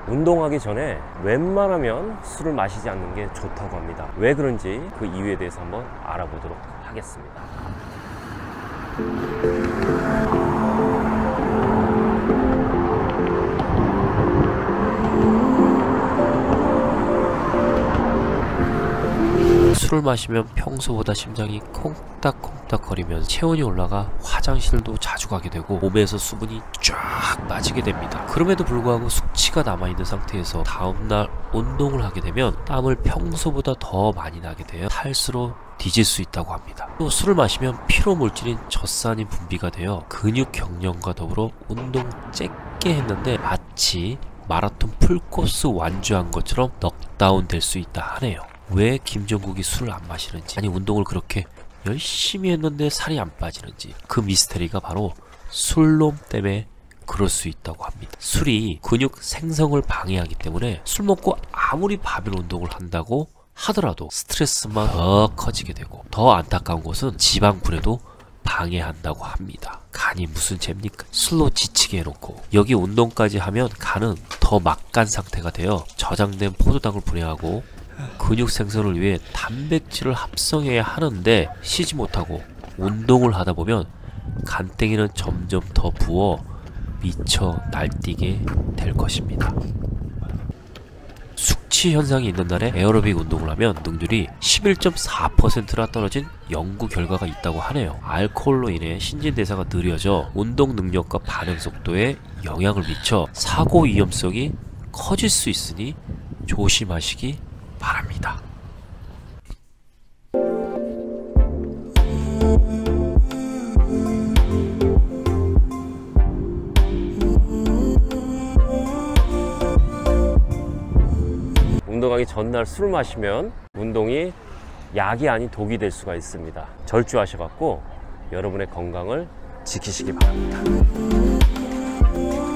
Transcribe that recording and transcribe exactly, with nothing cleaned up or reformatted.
운동하기 전에 웬만하면 술을 마시지 않는 게 좋다고 합니다. 왜 그런지 그 이유에 대해서 한번 알아보도록 하겠습니다. 술을 마시면 평소보다 심장이 콩닥콩닥 거리면서 체온이 올라가 화장실도 자주 가게 되고 몸에서 수분이 쫙 빠지게 됩니다. 그럼에도 불구하고 숙취가 남아있는 상태에서 다음날 운동을 하게 되면 땀을 평소보다 더 많이 나게 되어 탈수로 뒤질 수 있다고 합니다. 또 술을 마시면 피로 물질인 젖산이 분비가 되어 근육 경련과 더불어 운동 쬐게 했는데 마치 마라톤 풀코스 완주한 것처럼 넉다운 될 수 있다 하네요. 왜 김종국이 술을 안 마시는지, 아니 운동을 그렇게 열심히 했는데 살이 안 빠지는지, 그 미스테리가 바로 술놈 때문에 그럴 수 있다고 합니다. 술이 근육 생성을 방해하기 때문에 술 먹고 아무리 바벨 운동을 한다고 하더라도 스트레스만 더 커지게 되고, 더 안타까운 것은 지방분해도 방해한다고 합니다. 간이 무슨 죄입니까? 술로 지치게 해놓고 여기 운동까지 하면 간은 더 막간 상태가 되어 저장된 포도당을 분해하고 근육 생성을 위해 단백질을 합성해야 하는데 쉬지 못하고 운동을 하다 보면 간땡이는 점점 더 부어 미쳐 날뛰게 될 것입니다. 숙취 현상이 있는 날에 에어로빅 운동을 하면 능률이 십일 점 사 퍼센트나 떨어진 연구 결과가 있다고 하네요. 알코올로 인해 신진대사가 느려져 운동 능력과 반응 속도에 영향을 미쳐 사고 위험성이 커질 수 있으니 조심하시기 바랍니다. 운동하기 전날 술을 마시면 운동이 약이 아닌 독이 될 수가 있습니다. 절주하셔갖고 여러분의 건강을 지키시기 바랍니다.